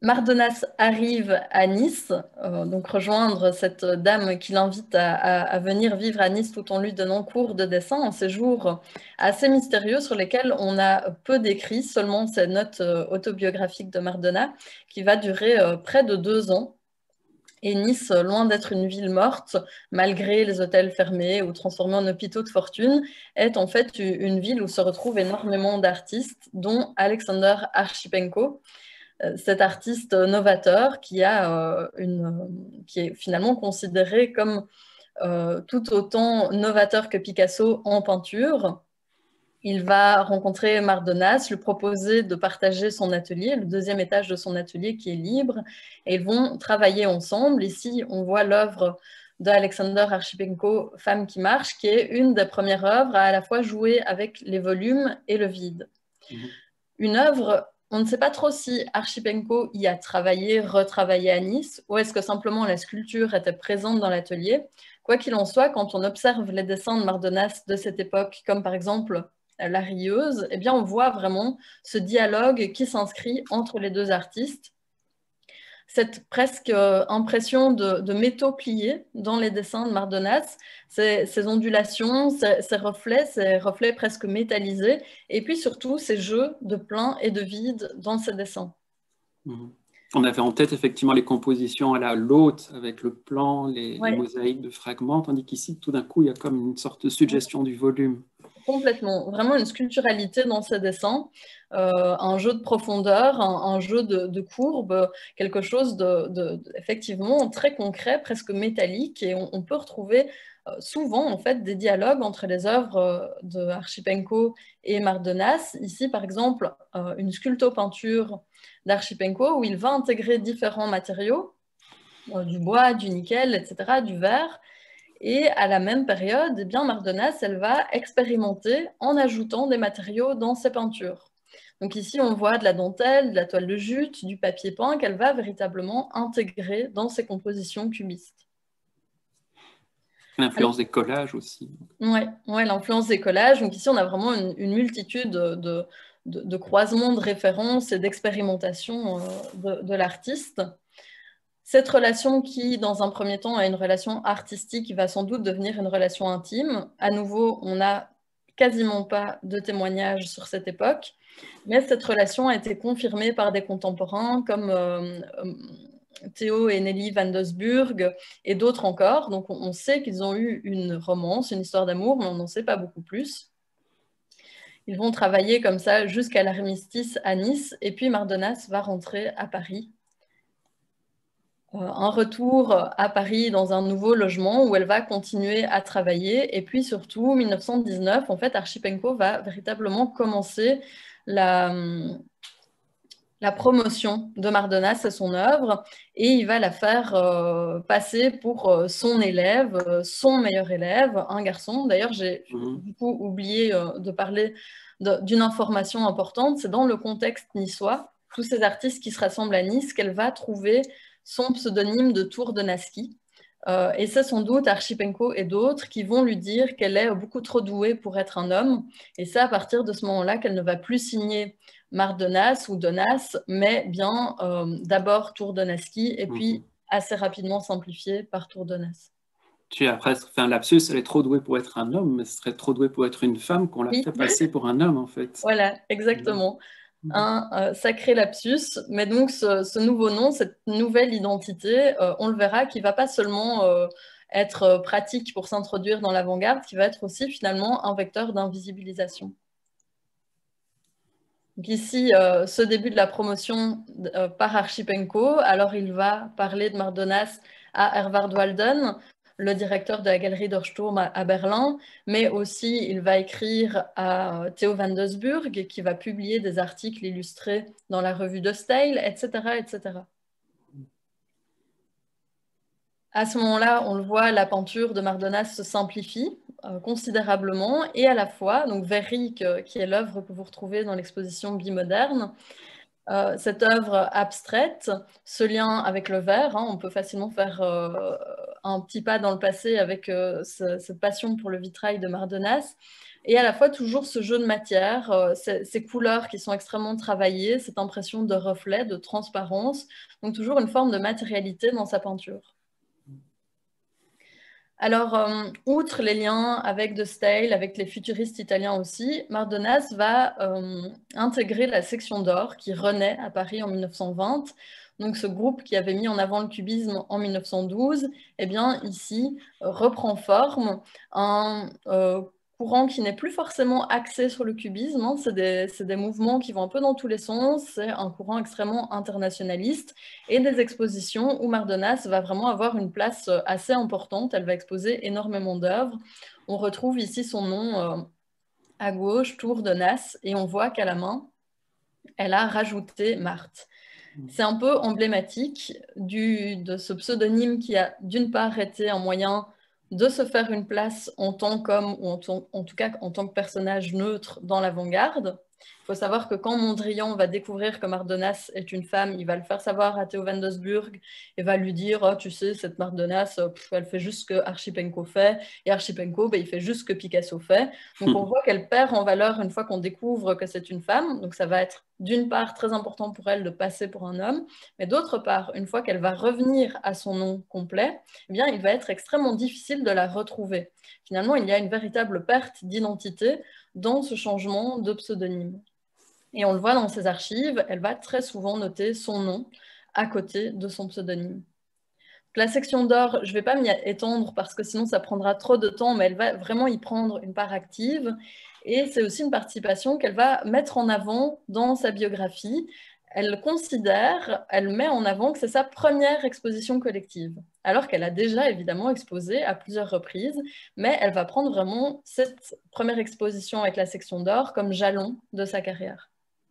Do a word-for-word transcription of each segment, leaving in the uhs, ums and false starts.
Mardonas arrive à Nice, euh, donc rejoindre cette dame qui l'invite à, à, à venir vivre à Nice tout en lui donnant cours de dessin, un séjour assez mystérieux sur lesquels on a peu d'écrits, seulement ces notes euh, autobiographiques de Mardonas, qui va durer euh, près de deux ans. Et Nice, loin d'être une ville morte, malgré les hôtels fermés ou transformés en hôpitaux de fortune, est en fait une ville où se retrouvent énormément d'artistes, dont Alexander Archipenko, cet artiste novateur qui, a, euh, une, qui est finalement considéré comme euh, tout autant novateur que Picasso en peinture. Il va rencontrer Mardonas, lui proposer de partager son atelier, le deuxième étage de son atelier qui est libre, et ils vont travailler ensemble. Ici, on voit l'œuvre d'Alexander Archipenko, Femme qui marche, qui est une des premières œuvres à à la fois jouer avec les volumes et le vide. Mmh. Une œuvre, on ne sait pas trop si Archipenko y a travaillé, retravaillé à Nice, ou est-ce que simplement la sculpture était présente dans l'atelier. Quoi qu'il en soit, quand on observe les dessins de Mardonas de cette époque, comme par exemple La Rieuse, eh bien on voit vraiment ce dialogue qui s'inscrit entre les deux artistes. Cette presque euh, impression de, de métaux pliés dans les dessins de Mardonas, ces, ces ondulations, ces, ces reflets, ces reflets presque métallisés, et puis surtout ces jeux de plein et de vide dans ces dessins. Mmh. On avait en tête effectivement les compositions à la l'hôte avec le plan, les, ouais. les mosaïques de fragments, tandis qu'ici, tout d'un coup, il y a comme une sorte de suggestion du volume. Complètement, vraiment une sculpturalité dans ces dessins, euh, un jeu de profondeur, un, un jeu de, de courbes, quelque chose de, de, de, effectivement très concret, presque métallique, et on, on peut retrouver euh, souvent en fait des dialogues entre les œuvres de Archipenko et Mardonas. Ici, par exemple, euh, une sculpto-peinture d'Archipenko où il va intégrer différents matériaux, euh, du bois, du nickel, et cetera, du verre. Et à la même période, eh bien, Mardonas, elle va expérimenter en ajoutant des matériaux dans ses peintures. Donc ici, on voit de la dentelle, de la toile de jute, du papier peint qu'elle va véritablement intégrer dans ses compositions cubistes. L'influence des collages aussi. Oui, ouais, l'influence des collages. Donc ici, on a vraiment une, une multitude de, de, de croisements de références et d'expérimentations de, de l'artiste. Cette relation qui, dans un premier temps, est une relation artistique, va sans doute devenir une relation intime. À nouveau, on n'a quasiment pas de témoignages sur cette époque, mais cette relation a été confirmée par des contemporains comme euh, Theo et Nelly van Doesburg et d'autres encore. Donc on sait qu'ils ont eu une romance, une histoire d'amour, mais on n'en sait pas beaucoup plus. Ils vont travailler comme ça jusqu'à l'armistice à Nice, et puis Mardonas va rentrer à Paris. Un retour à Paris dans un nouveau logement où elle va continuer à travailler. Et puis surtout, mille neuf cent dix-neuf, en fait, Archipenko va véritablement commencer la, la promotion de Mardonas et son œuvre, et il va la faire euh, passer pour euh, son élève, euh, son meilleur élève, un garçon. D'ailleurs, j'ai mmh. du coup oublié euh, de parler d'une information importante, c'est dans le contexte niçois, tous ces artistes qui se rassemblent à Nice, qu'elle va trouver son pseudonyme de Tour de Nasky. Euh, et c'est sans doute Archipenko et d'autres qui vont lui dire qu'elle est beaucoup trop douée pour être un homme. Et c'est à partir de ce moment-là qu'elle ne va plus signer Mardonas ou Donas, mais bien euh, d'abord Tour de Nasky et puis mmh. assez rapidement simplifié par Tour de Nas. Tu as presque fait un lapsus, elle est trop douée pour être un homme, mais ce serait trop douée pour être une femme qu'on la oui. fait passer pour un homme en fait. Voilà, exactement. Mmh. Un euh, sacré lapsus, mais donc ce, ce nouveau nom, cette nouvelle identité, euh, on le verra, qui ne va pas seulement euh, être pratique pour s'introduire dans l'avant-garde, qui va être aussi finalement un vecteur d'invisibilisation. Donc ici, euh, ce début de la promotion euh, par Archipenko, alors il va parler de Mardonas à Herwart Walden, le directeur de la galerie Dorsturm à Berlin, mais aussi il va écrire à Theo van Doesburg, qui va publier des articles illustrés dans la revue de Style, et cetera, et cetera. À ce moment-là, on le voit, la peinture de Mardonas se simplifie euh, considérablement, et à la fois, donc Verrick, euh, qui est l'œuvre que vous retrouvez dans l'exposition Bimoderne, Euh, cette œuvre abstraite, ce lien avec le verre, hein, on peut facilement faire euh, un petit pas dans le passé avec euh, ce, cette passion pour le vitrail de Mardonas, et à la fois toujours ce jeu de matière, euh, ces, ces couleurs qui sont extrêmement travaillées, cette impression de reflet, de transparence, donc toujours une forme de matérialité dans sa peinture. Alors, euh, outre les liens avec De Staël, avec les futuristes italiens aussi, Mardonas va euh, intégrer la section d'or qui renaît à Paris en mille neuf cent vingt. Donc, ce groupe qui avait mis en avant le cubisme en mille neuf cent douze, eh bien, ici, euh, reprend forme un euh, courant qui n'est plus forcément axé sur le cubisme, hein. C'est des, c'est des mouvements qui vont un peu dans tous les sens, c'est un courant extrêmement internationaliste, et des expositions où Mardonas va vraiment avoir une place assez importante, elle va exposer énormément d'œuvres. On retrouve ici son nom euh, à gauche, Tour de Nas, et on voit qu'à la main, elle a rajouté Marthe. C'est un peu emblématique du, de ce pseudonyme qui a d'une part été un moyen de se faire une place en tant qu'homme, ou en, en tout cas en tant que personnage neutre dans l'avant-garde. Il faut savoir que quand Mondrian va découvrir que Mardonas est une femme, il va le faire savoir à Theo van Doesburg et va lui dire oh, tu sais, cette Mardonas, pff, elle fait juste ce que Archipenko fait, et Archipenko, ben, il fait juste ce que Picasso fait. Donc on voit qu'elle perd en valeur une fois qu'on découvre que c'est une femme. Donc ça va être d'une part très important pour elle de passer pour un homme, mais d'autre part, une fois qu'elle va revenir à son nom complet, eh bien, il va être extrêmement difficile de la retrouver. Finalement, il y a une véritable perte d'identité dans ce changement de pseudonyme. Et on le voit dans ses archives, elle va très souvent noter son nom à côté de son pseudonyme. La section d'or, je ne vais pas m'y étendre parce que sinon ça prendra trop de temps, mais elle va vraiment y prendre une part active. Et c'est aussi une participation qu'elle va mettre en avant dans sa biographie. Elle considère, elle met en avant que c'est sa première exposition collective, alors qu'elle a déjà évidemment exposé à plusieurs reprises, mais elle va prendre vraiment cette première exposition avec la section d'or comme jalon de sa carrière.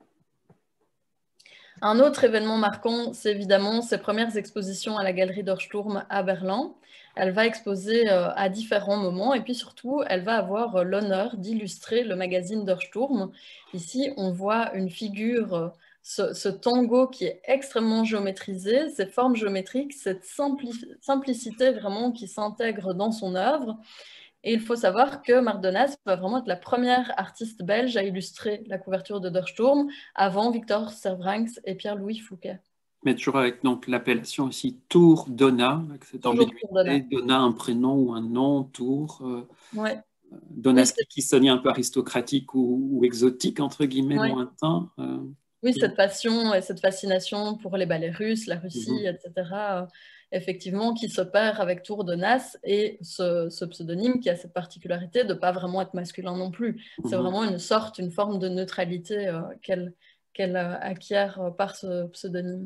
Un autre événement marquant, c'est évidemment ses premières expositions à la Galerie d'Orsturm à Berlin. Elle va exposer à différents moments et puis surtout, elle va avoir l'honneur d'illustrer le magazine d'Orsturm. Ici, on voit une figure, ce, ce tango qui est extrêmement géométrisé, ces formes géométriques, cette simpli simplicité vraiment qui s'intègre dans son œuvre. Et il faut savoir que Mardonas va vraiment être la première artiste belge à illustrer la couverture de Der Sturm avant Victor Servranckx et Pierre-Louis Fouquet. Mais toujours avec donc l'appellation aussi Tour Donna, avec cette ambiguïté, Donna. Donna, un prénom ou un nom, Tour. Euh, ouais. Donna oui, qui sonnait un peu aristocratique ou, ou exotique, entre guillemets, ouais. lointain. Euh, oui, cette passion et cette fascination pour les ballets russes, la Russie, mm-hmm. et cetera, euh, effectivement, qui s'opère avec Tour de Nas et ce, ce pseudonyme qui a cette particularité de ne pas vraiment être masculin non plus. Mm-hmm. C'est vraiment une sorte, une forme de neutralité euh, qu'elle qu'elle euh, acquiert euh, par ce pseudonyme.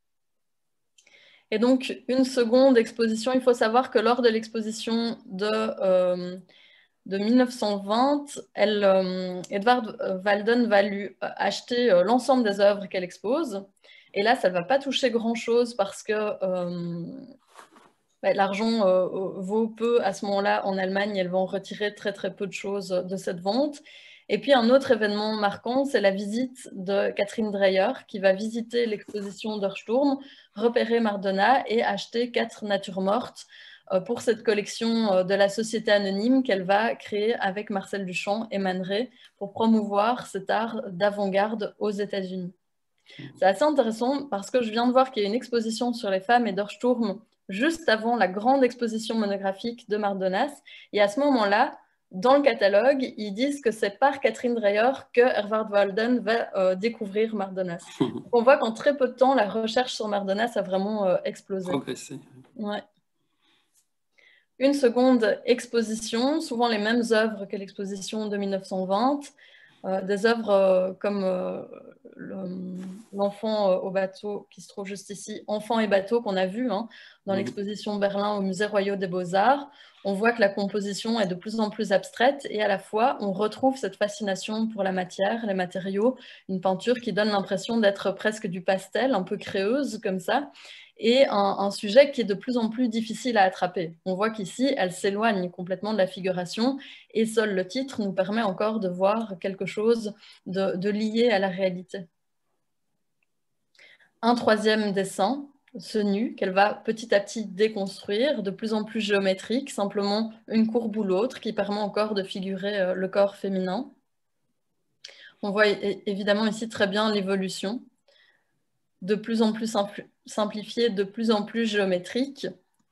Et donc, une seconde exposition, il faut savoir que lors de l'exposition de... Euh, de mille neuf cent vingt, elle, euh, Edvard Walden va lui acheter euh, l'ensemble des œuvres qu'elle expose. Et là, ça ne va pas toucher grand-chose parce que euh, bah, l'argent euh, vaut peu à ce moment-là en Allemagne. Elles vont retirer très très peu de choses de cette vente. Et puis un autre événement marquant, c'est la visite de Catherine Dreyer qui va visiter l'exposition d'Orsturm, repérer Mardonna et acheter quatre natures mortes pour cette collection de la Société Anonyme qu'elle va créer avec Marcel Duchamp et Man Ray pour promouvoir cet art d'avant-garde aux États-Unis. C'est assez intéressant parce que je viens de voir qu'il y a une exposition sur les femmes et d'Orsturm juste avant la grande exposition monographique de Mardonas. Et à ce moment-là, dans le catalogue, ils disent que c'est par Catherine Dreyer que Edvard Walden va euh, découvrir Mardonas. Donc on voit qu'en très peu de temps, la recherche sur Mardonas a vraiment euh, explosé. Progressé. Ouais. Une seconde exposition, souvent les mêmes œuvres que l'exposition de mille neuf cent vingt, euh, des œuvres euh, comme euh, l'enfant euh, au bateau qui se trouve juste ici, Enfant et bateau qu'on a vu hein, dans mmh. l'exposition Berlin au Musée Royal des Beaux-Arts. On voit que la composition est de plus en plus abstraite et à la fois on retrouve cette fascination pour la matière, les matériaux, une peinture qui donne l'impression d'être presque du pastel, un peu créeuse comme ça. Et un, un sujet qui est de plus en plus difficile à attraper. On voit qu'ici, elle s'éloigne complètement de la figuration et seul le titre nous permet encore de voir quelque chose de, de lié à la réalité. Un troisième dessin ce nu qu'elle va petit à petit déconstruire, de plus en plus géométrique, simplement une courbe ou l'autre, qui permet encore de figurer le corps féminin. On voit évidemment ici très bien l'évolution, de plus en plus simplifiée, de plus en plus géométrique.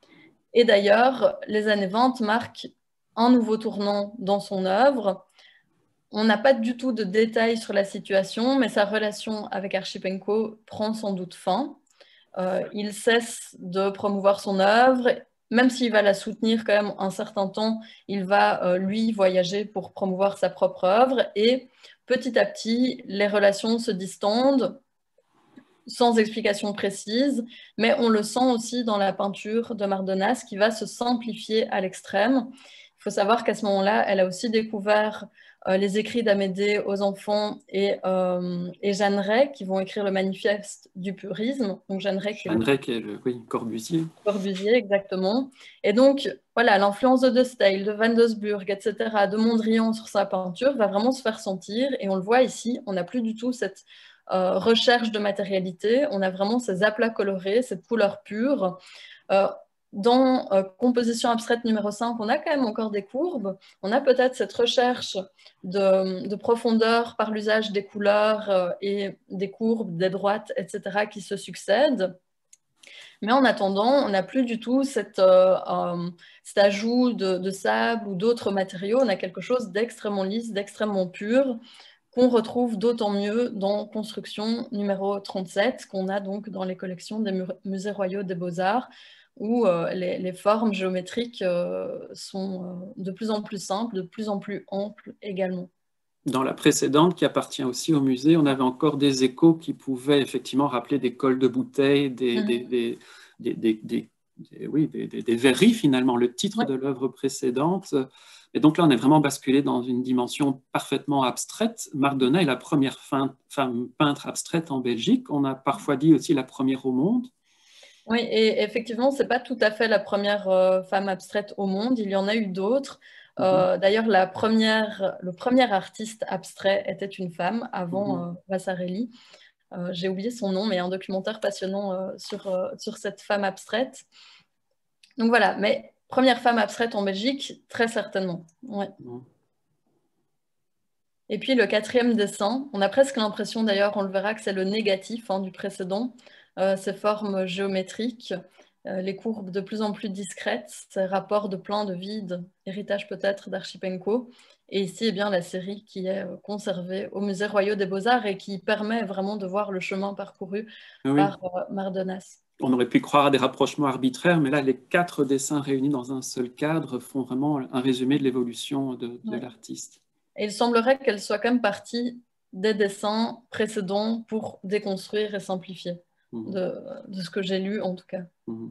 Et d'ailleurs, les années vingt marquent un nouveau tournant dans son œuvre. On n'a pas du tout de détails sur la situation, mais sa relation avec Archipenko prend sans doute fin. Euh, il cesse de promouvoir son œuvre, même s'il va la soutenir quand même un certain temps, il va, euh, lui, voyager pour promouvoir sa propre œuvre, et petit à petit, les relations se distendent, sans explication précise, mais on le sent aussi dans la peinture de Mardonas qui va se simplifier à l'extrême. Il faut savoir qu'à ce moment-là, elle a aussi découvert euh, les écrits d'Amédée aux enfants et, euh, et Jeanne Rey qui vont écrire le manifeste du purisme. Donc Jeanne Rey qui Jeanne Rey qui est le oui, Corbusier. Corbusier, exactement. Et donc, voilà, l'influence de De Stijl, de Van Doesburg, et cetera, de Mondrian sur sa peinture va vraiment se faire sentir. Et on le voit ici, on n'a plus du tout cette Euh, recherche de matérialité, on a vraiment ces aplats colorés, cette couleur pure. Euh, dans euh, composition abstraite numéro cinq, on a quand même encore des courbes, on a peut-être cette recherche de, de profondeur par l'usage des couleurs euh, et des courbes, des droites, et cetera qui se succèdent. Mais en attendant, on n'a plus du tout cette, euh, euh, cet ajout de, de sable ou d'autres matériaux, on a quelque chose d'extrêmement lisse, d'extrêmement pur, qu'on retrouve d'autant mieux dans Construction numéro trente-sept, qu'on a donc dans les collections des musées royaux des beaux-arts, où euh, les, les formes géométriques euh, sont euh, de plus en plus simples, de plus en plus amples également. Dans la précédente, qui appartient aussi au musée, on avait encore des échos qui pouvaient effectivement rappeler des cols de bouteilles, des, mmh. des, des, des, des, des, des, oui, des, des, des verris finalement, le titre ouais. de l'œuvre précédente. Et donc là, on est vraiment basculé dans une dimension parfaitement abstraite. Mardonas est la première femme peintre abstraite en Belgique. On a parfois dit aussi la première au monde. Oui, et effectivement, ce n'est pas tout à fait la première euh, femme abstraite au monde. Il y en a eu d'autres. Mm-hmm. euh, D'ailleurs, la première, le premier artiste abstrait était une femme avant mm-hmm. euh, Vasarely. Euh, J'ai oublié son nom, mais il y a un documentaire passionnant euh, sur, euh, sur cette femme abstraite. Donc voilà, mais première femme abstraite en Belgique, très certainement. Ouais. Mm. Et puis le quatrième dessin, on a presque l'impression d'ailleurs, on le verra, que c'est le négatif hein, du précédent. Euh, ces formes géométriques, euh, les courbes de plus en plus discrètes, ces rapports de plein de vide, héritage peut-être d'Archipenko. Et ici, eh bien, la série qui est conservée au Musée royal des Beaux-Arts et qui permet vraiment de voir le chemin parcouru oui. par euh, Mardonas. On aurait pu croire à des rapprochements arbitraires, mais là, les quatre dessins réunis dans un seul cadre font vraiment un résumé de l'évolution de, de ouais. l'artiste. Et il semblerait qu'elle soit quand même partie des dessins précédents pour déconstruire et simplifier, mmh. de, de ce que j'ai lu en tout cas. Mmh.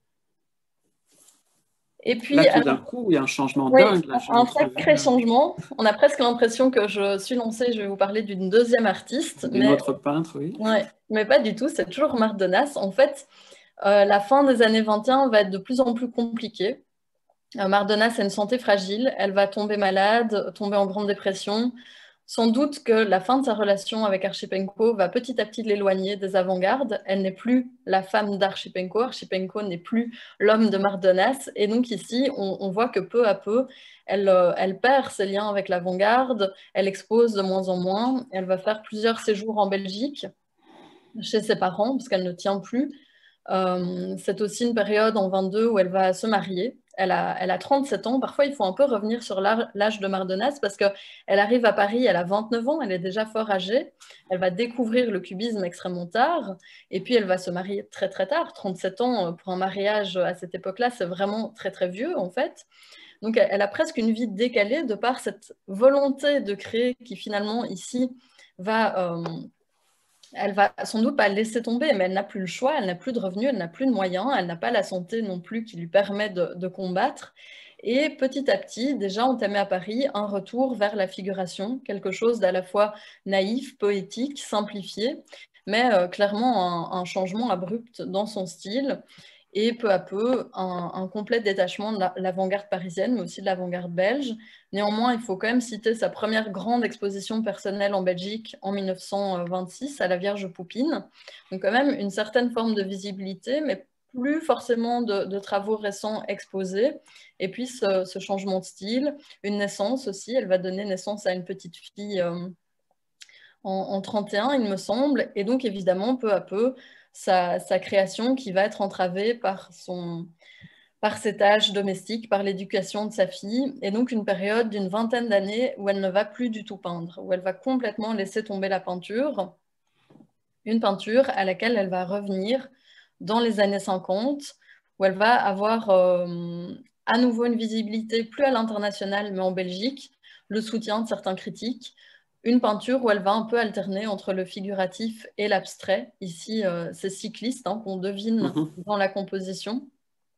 Et puis, là, tout d'un coup, il y a un changement oui, dingue. Là, un sacré changement. On a presque l'impression que je suis lancée, je vais vous parler d'une deuxième artiste. D'une autre peintre, oui. Ouais, mais pas du tout, c'est toujours Mardonas. En fait, euh, la fin des années vingt et un va être de plus en plus compliquée. Euh, Mardonas a une santé fragile, elle va tomber malade, tomber en grande dépression. Sans doute que la fin de sa relation avec Archipenko va petit à petit l'éloigner des avant-gardes. Elle n'est plus la femme d'Archipenko. Archipenko n'est plus l'homme de Mardonas. Et donc ici, on, on voit que peu à peu, elle, euh, elle perd ses liens avec l'avant-garde. Elle expose de moins en moins. Elle va faire plusieurs séjours en Belgique, chez ses parents, parce qu'elle ne tient plus. Euh, c'est aussi une période en vingt-deux où elle va se marier. Elle a, elle a trente-sept ans. Parfois, il faut un peu revenir sur l'âge de Mardonas parce qu'elle arrive à Paris, elle a vingt-neuf ans, elle est déjà fort âgée. Elle va découvrir le cubisme extrêmement tard et puis elle va se marier très très tard. trente-sept ans pour un mariage à cette époque-là, c'est vraiment très très vieux en fait. Donc, elle a presque une vie décalée de par cette volonté de créer qui finalement ici va... Euh, elle va sans doute pas laisser tomber, mais elle n'a plus le choix, elle n'a plus de revenus, elle n'a plus de moyens, elle n'a pas la santé non plus qui lui permet de, de combattre. Et petit à petit, déjà entamé à Paris, un retour vers la figuration, quelque chose d'à la fois naïf, poétique, simplifié, mais euh, clairement un, un changement abrupt dans son style. et peu à peu un, un complet détachement de l'avant-garde parisienne, mais aussi de l'avant-garde belge. Néanmoins, il faut quand même citer sa première grande exposition personnelle en Belgique en mille neuf cent vingt-six à la Vierge Poupine. Donc quand même une certaine forme de visibilité, mais plus forcément de, de travaux récents exposés. Et puis ce, ce, changement de style, une naissance aussi, elle va donner naissance à une petite fille euh, en, en trente et un, il me semble. Et donc évidemment, peu à peu, sa, sa création qui va être entravée par son... par ses tâches domestiques, par l'éducation de sa fille, et donc une période d'une vingtaine d'années où elle ne va plus du tout peindre, où elle va complètement laisser tomber la peinture, une peinture à laquelle elle va revenir dans les années cinquante, où elle va avoir euh, à nouveau une visibilité plus à l'international, mais en Belgique, le soutien de certains critiques, une peinture où elle va un peu alterner entre le figuratif et l'abstrait. Ici, euh, c'est cycliste hein, qu'on devine mm-hmm. dans la composition.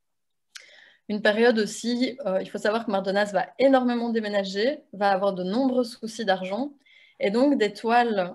Une période aussi, euh, il faut savoir que Mardonas va énormément déménager, va avoir de nombreux soucis d'argent, et donc des toiles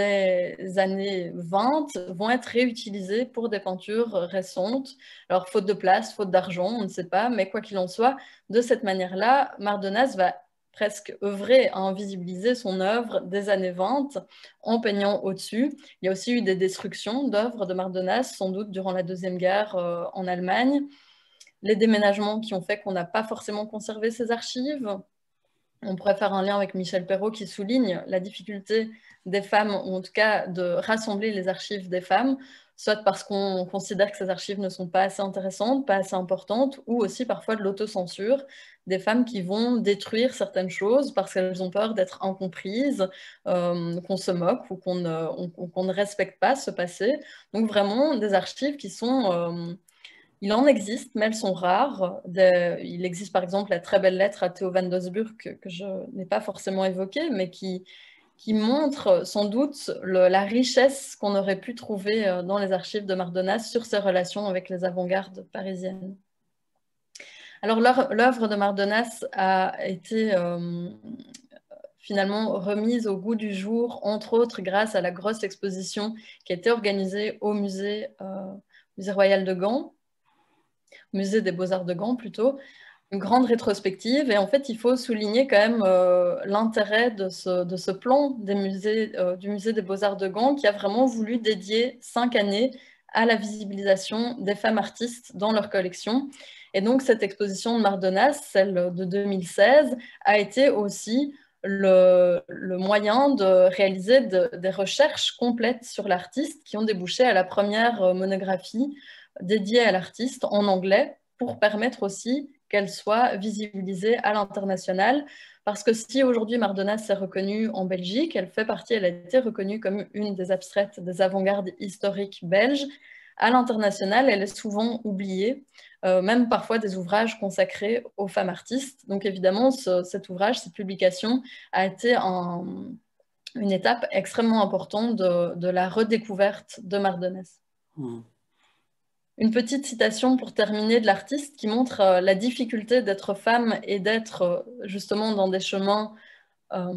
des années vingt vont être réutilisées pour des peintures récentes. Alors, faute de place, faute d'argent, on ne sait pas, mais quoi qu'il en soit, de cette manière-là, Mardonas va presque œuvrer à invisibiliser son œuvre des années vingt en peignant au-dessus. Il y a aussi eu des destructions d'œuvres de Mardonas, sans doute durant la Deuxième Guerre euh, en Allemagne. Les déménagements qui ont fait qu'on n'a pas forcément conservé ces archives. On pourrait faire un lien avec Michel Perrault qui souligne la difficulté des femmes, ou en tout cas de rassembler les archives des femmes, soit parce qu'on considère que ces archives ne sont pas assez intéressantes, pas assez importantes, ou aussi parfois de l'autocensure, des femmes qui vont détruire certaines choses parce qu'elles ont peur d'être incomprises, euh, qu'on se moque ou qu'on ne, on, qu'on ne respecte pas ce passé. Donc vraiment des archives qui sont... Euh, Il en existe, mais elles sont rares. De, il existe par exemple la très belle lettre à Theo van Doesburg que, que je n'ai pas forcément évoquée, mais qui, qui montre sans doute le, la richesse qu'on aurait pu trouver dans les archives de Mardonas sur ses relations avec les avant-gardes parisiennes. Alors l'œuvre de Mardonas a été euh, finalement remise au goût du jour, entre autres grâce à la grosse exposition qui a été organisée au musée, euh, musée Royal de Gand, musée des Beaux-Arts de Gand plutôt, une grande rétrospective. Et en fait, il faut souligner quand même euh, l'intérêt de ce, de ce plan des musées, euh, du musée des Beaux-Arts de Gand qui a vraiment voulu dédier cinq années à la visibilisation des femmes artistes dans leur collection. Et donc, cette exposition de Mardonas, celle de deux mille seize, a été aussi le, le moyen de réaliser de, des recherches complètes sur l'artiste qui ont débouché à la première monographie dédiée à l'artiste en anglais pour permettre aussi qu'elle soit visibilisée à l'international. Parce que si aujourd'hui Mardonas est reconnue en Belgique, elle fait partie, elle a été reconnue comme une des abstraites des avant-gardes historiques belges. À l'international, elle est souvent oubliée, euh, même parfois des ouvrages consacrés aux femmes artistes. Donc évidemment, ce, cet ouvrage, cette publication a été un, une étape extrêmement importante de, de la redécouverte de Mardonas. Mmh. Une petite citation pour terminer de l'artiste qui montre euh, la difficulté d'être femme et d'être euh, justement dans des chemins, euh,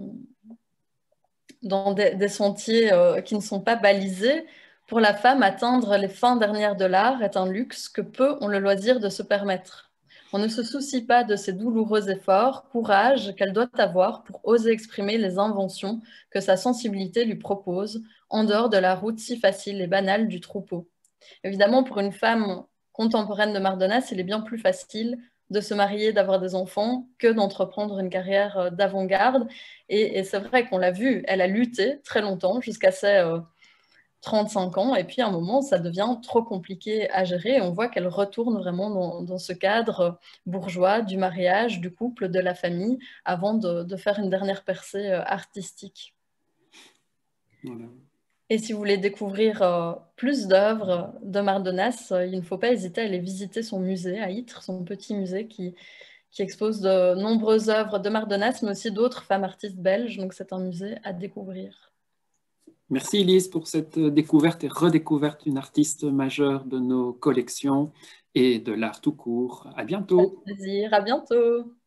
dans des, des sentiers euh, qui ne sont pas balisés. Pour la femme, atteindre les fins dernières de l'art est un luxe que peu ont le loisir de se permettre. On ne se soucie pas de ces douloureux efforts, courage qu'elle doit avoir pour oser exprimer les inventions que sa sensibilité lui propose, en dehors de la route si facile et banale du troupeau. Évidemment, pour une femme contemporaine de Mardonas, il est bien plus facile de se marier, d'avoir des enfants, que d'entreprendre une carrière d'avant-garde. Et, et c'est vrai qu'on l'a vu, elle a lutté très longtemps, jusqu'à ses euh, trente-cinq ans, et puis à un moment, ça devient trop compliqué à gérer. Et on voit qu'elle retourne vraiment dans, dans ce cadre bourgeois du mariage, du couple, de la famille, avant de, de faire une dernière percée artistique. Voilà. Et si vous voulez découvrir euh, plus d'œuvres de Mardonas, euh, il ne faut pas hésiter à aller visiter son musée à Ytre, son petit musée qui, qui expose de nombreuses œuvres de Mardonas, mais aussi d'autres femmes artistes belges. Donc c'est un musée à découvrir. Merci Elise pour cette découverte et redécouverte d'une artiste majeure de nos collections et de l'art tout court. À bientôt. Avec plaisir, à bientôt.